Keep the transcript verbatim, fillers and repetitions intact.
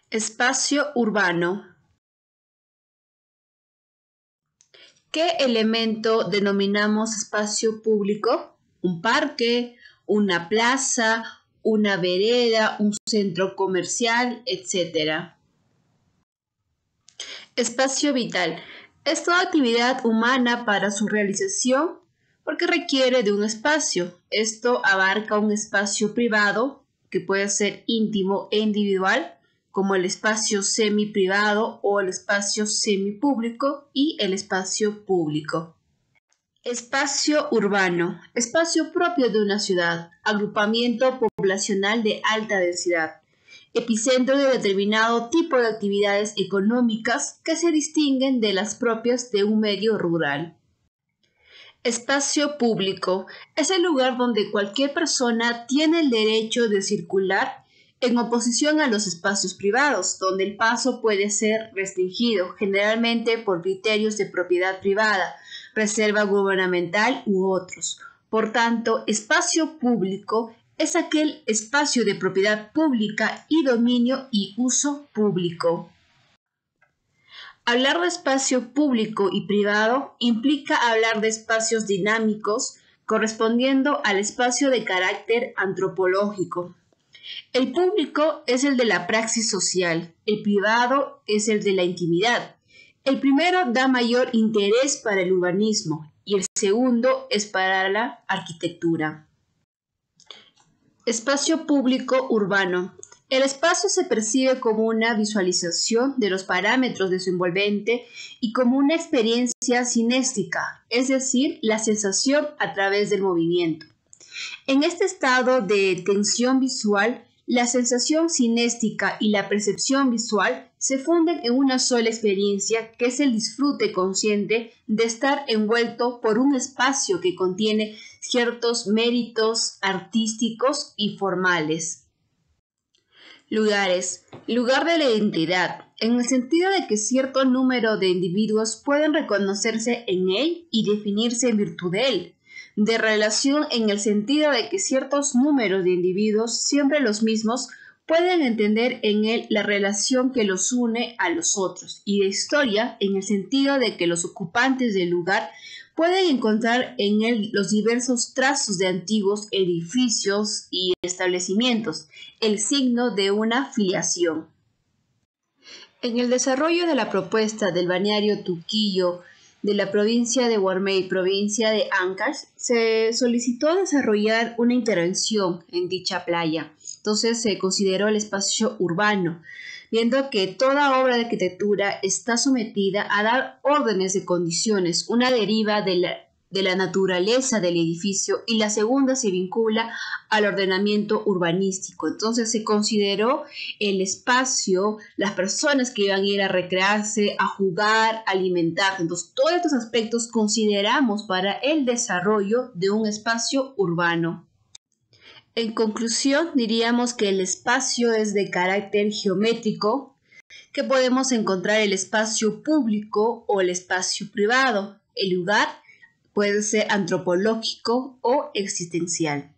Espacio urbano. ¿Qué elemento denominamos espacio público? Un parque, una plaza, una vereda, un centro comercial, etcétera. Espacio vital. Es toda actividad humana para su realización porque requiere de un espacio. Esto abarca un espacio privado que puede ser íntimo e individual, como el espacio semi-privado o el espacio semipúblico y el espacio público. Espacio urbano, espacio propio de una ciudad, agrupamiento poblacional de alta densidad, epicentro de determinado tipo de actividades económicas que se distinguen de las propias de un medio rural. Espacio público es el lugar donde cualquier persona tiene el derecho de circular en oposición a los espacios privados, donde el paso puede ser restringido, generalmente por criterios de propiedad privada, reserva gubernamental u otros. Por tanto, espacio público es aquel espacio de propiedad pública y dominio y uso público. Hablar de espacio público y privado implica hablar de espacios dinámicos correspondiendo al espacio de carácter antropológico. El público es el de la praxis social, el privado es el de la intimidad. El primero da mayor interés para el urbanismo y el segundo es para la arquitectura. Espacio público urbano. El espacio se percibe como una visualización de los parámetros de su envolvente y como una experiencia cinéstica, es decir, la sensación a través del movimiento. En este estado de tensión visual, la sensación cinéstica y la percepción visual se funden en una sola experiencia que es el disfrute consciente de estar envuelto por un espacio que contiene ciertos méritos artísticos y formales. Lugares. Lugar de la identidad, en el sentido de que cierto número de individuos pueden reconocerse en él y definirse en virtud de él. De relación en el sentido de que ciertos números de individuos, siempre los mismos, pueden entender en él la relación que los une a los otros. Y de historia en el sentido de que los ocupantes del lugar pueden encontrar en él los diversos trazos de antiguos edificios y establecimientos, el signo de una filiación. En el desarrollo de la propuesta del balneario Tuquillo de la provincia de Guarmey, provincia de Ancash, se solicitó desarrollar una intervención en dicha playa. Entonces se consideró el espacio urbano, viendo que toda obra de arquitectura está sometida a dar órdenes de condiciones, una deriva de la, de la naturaleza del edificio y la segunda se vincula al ordenamiento urbanístico. Entonces se consideró el espacio, las personas que iban a ir a recrearse, a jugar, a alimentarse. Entonces todos estos aspectos consideramos para el desarrollo de un espacio urbano. En conclusión, diríamos que el espacio es de carácter geométrico, que podemos encontrar el espacio público o el espacio privado. El lugar puede ser antropológico o existencial.